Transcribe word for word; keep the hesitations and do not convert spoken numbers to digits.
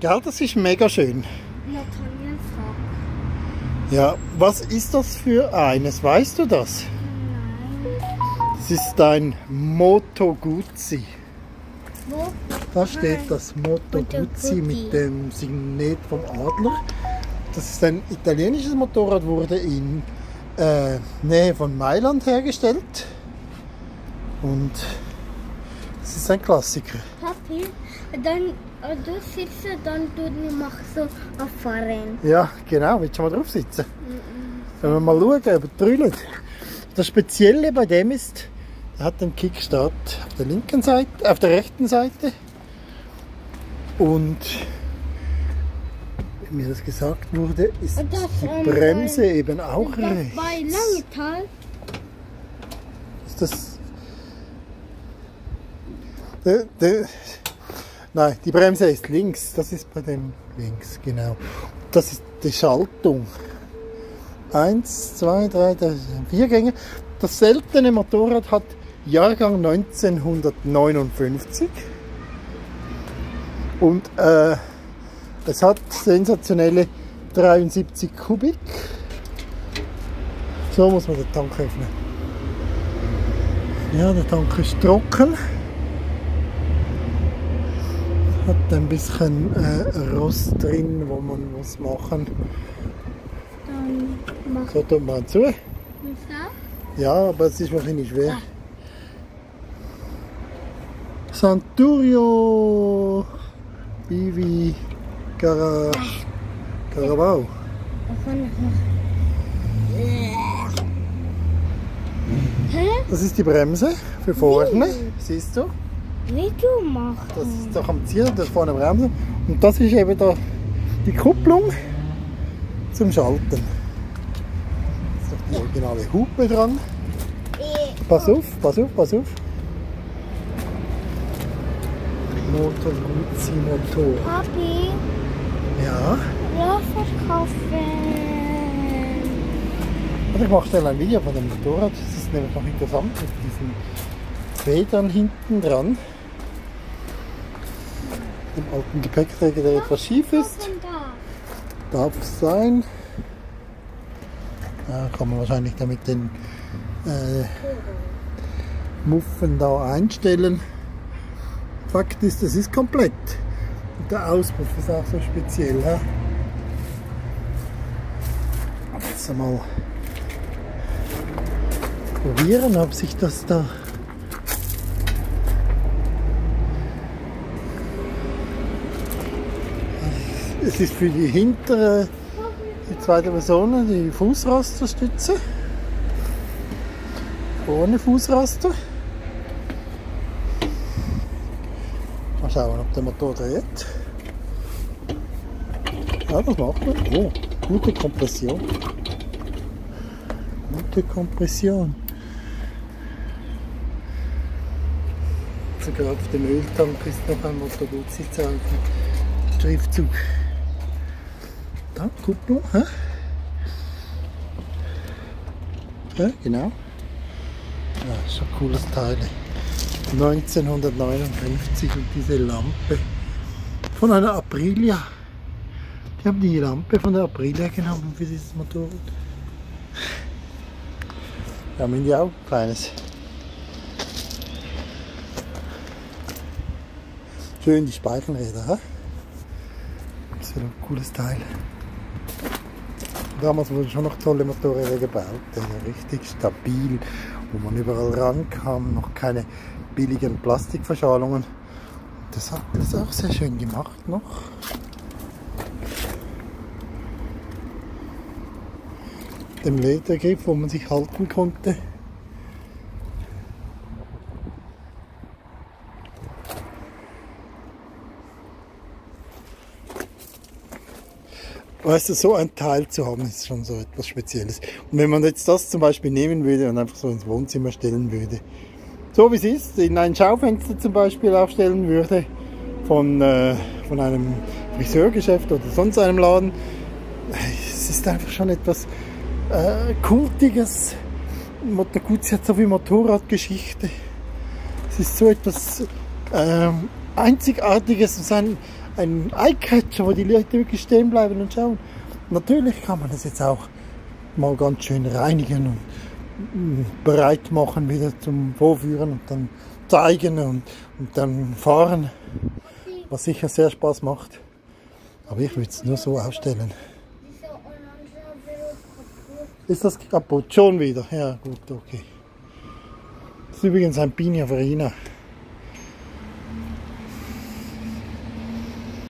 Gell, das ist mega schön. Ja, was ist das für eines? Weißt du das? Nein. Das ist ein Moto Guzzi. Wo? Da steht das Moto Guzzi mit dem Signet vom Adler. Das ist ein italienisches Motorrad, wurde in äh, Nähe von Mailand hergestellt. Und es ist ein Klassiker. Papi, dann äh, du sitzt, dann du machst so auffahren. Ja, genau. Willst du mal drauf sitzen? Wenn wir mal schauen, ob er trüllt. Das Spezielle bei dem ist, er hat den Kickstart auf der linken Seite, auf der rechten Seite. Und wie mir das gesagt wurde, ist Und das, die ähm, Bremse bei- eben auch Das bei rechts. Langenthal. Ist das... Der, der, nein, die Bremse ist links. Das ist bei dem links, genau. Das ist die Schaltung. Eins, zwei, drei, drei, vier Gänge. Das seltene Motorrad hat Jahrgang neunzehnhundertneunundfünfzig. Und äh, es hat sensationelle dreiundsiebzig Kubik. So muss man den Tank öffnen. Ja, der Tank ist trocken. Hat ein bisschen äh, Rost drin, wo man was machen. Dann mach So tut man zu. ich das. Ja, aber es ist wahrscheinlich schwer. Santurio Bivi Cara, Carabao. Davon Hä? Das ist die Bremse für vorne. Siehst du? Wie du machst? Das ist doch am Ziel, das vorne Bremse. Und das ist eben da die Kupplung zum Schalten. Da ist noch die originale Hupe dran. Pass auf, pass auf, pass auf. Moto Guzzi Motor. Papi, Ja. lass verkaufen. Also ich mache schnell ein Video von dem Motorrad. Das ist nämlich noch interessant mit diesen Federn hinten dran. Dem alten Gepäckträger, der etwas schief ist. Darf es sein. Ja, kann man wahrscheinlich damit den äh, Muffen da einstellen. Fakt ist, es ist komplett. Und der Auspuff ist auch so speziell. He? Jetzt einmal probieren, ob sich das da es ist für die hintere, die zweite Person, die Fußrasterstütze. Ohne Fußraster. Mal schauen, ob der Motor dreht. Ja, das macht man. Oh, gute Kompression. Gute Kompression. Sogar auf dem Öltank ist noch ein Moto Guzzi Schriftzug. Da, Kupplung, hä? Ja, genau. Ja, ist schon ein cooles Teil. neunzehnhundertneunundfünfzig und diese Lampe von einer Aprilia. Die haben die Lampe von der Aprilia genommen für dieses Motorrad. Ja, haben die auch ein kleines. Schön die Speichenräder, hä? Das ist ein cooles Teil. Damals wurden schon noch tolle Motorräder gebaut, richtig stabil, wo man überall rankam, noch keine billigen Plastikverschalungen. Das hat das auch sehr schön gemacht noch. Dem Ledergriff, wo man sich halten konnte. Weißt du, so ein Teil zu haben, ist schon so etwas Spezielles. Und wenn man jetzt das zum Beispiel nehmen würde und einfach so ins Wohnzimmer stellen würde, so wie es ist, in ein Schaufenster zum Beispiel aufstellen würde, von, äh, von einem Friseurgeschäft oder sonst einem Laden, es ist einfach schon etwas äh, Kultiges. Moto Guzzi hat so viel Motorradgeschichte. Es ist so etwas äh, Einzigartiges, ein, ein Eyecatcher, wo die Leute wirklich stehen bleiben und schauen. Natürlich kann man das jetzt auch mal ganz schön reinigen und bereit machen wieder zum Vorführen und dann zeigen und, und dann fahren, was sicher sehr Spaß macht. Aber ich würde es nur so aufstellen. Dieser orange wird kaputt. Ist das kaputt? Schon wieder? Ja, gut, okay. Das ist übrigens ein Pininfarina.